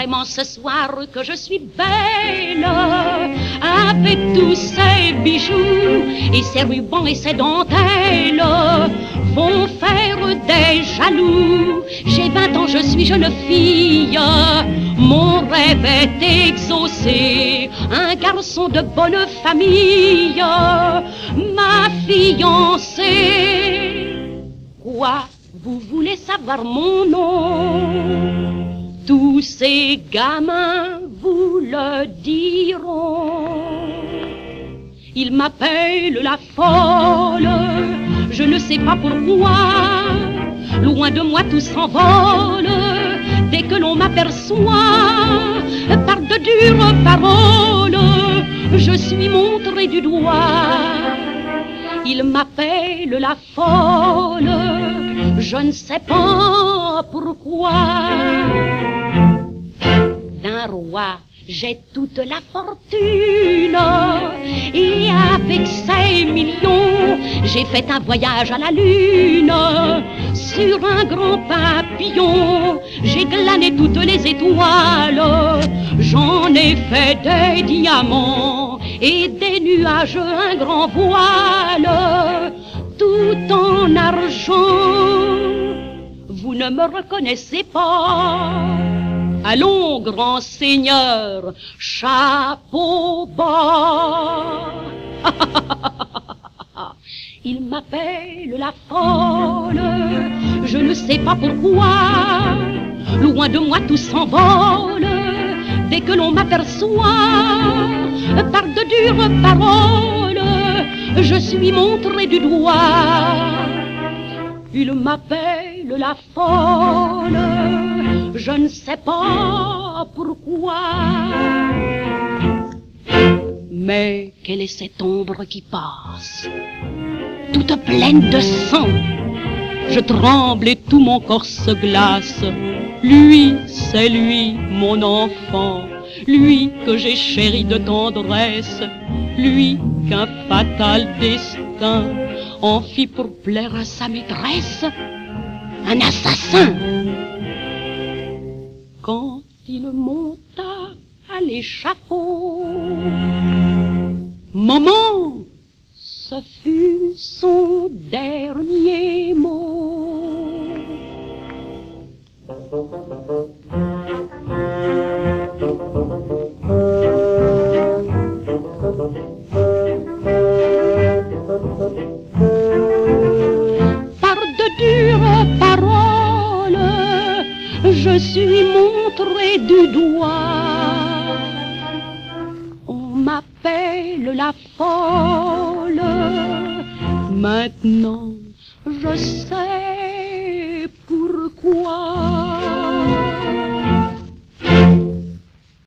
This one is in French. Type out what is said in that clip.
vraiment ce soir que je suis belle, avec tous ces bijoux et ces rubans et ces dentelles vont faire des jaloux. J'ai 20 ans, je suis jeune fille, mon rêve est exaucé, un garçon de bonne famille, ma fiancée. Quoi, vous voulez savoir mon nom? Tous ces gamins vous le diront. Ils m'appellent la folle, je ne sais pas pourquoi. Loin de moi tout s'envole dès que l'on m'aperçoit. Par de dures paroles, je suis montré du doigt. Ils m'appellent la folle, je ne sais pas pourquoi. D'un roi, j'ai toute la fortune, et avec ces millions, j'ai fait un voyage à la lune. Sur un grand papillon, j'ai glané toutes les étoiles. J'en ai fait des diamants et des nuages un grand voile, tout en argent. Vous ne me reconnaissez pas? Allons, grand seigneur, chapeau bas. Il m'appelle la folle, je ne sais pas pourquoi. Loin de moi tout s'envole dès que l'on m'aperçoit. Par de dures paroles, je suis montré du doigt. Il m'appelle la folle, je ne sais pas pourquoi. Mais quelle est cette ombre qui passe, toute pleine de sang? Je tremble et tout mon corps se glace. Lui, c'est lui, mon enfant, lui que j'ai chéri de tendresse, lui qu'un fatal destin en fit pour plaire à sa maîtresse. Un assassin! Quand il monta à l'échafaud, maman, ce fut son dernier mot. Par de dures paroles, je suis montré du doigt. On m'appelle la folle, maintenant je sais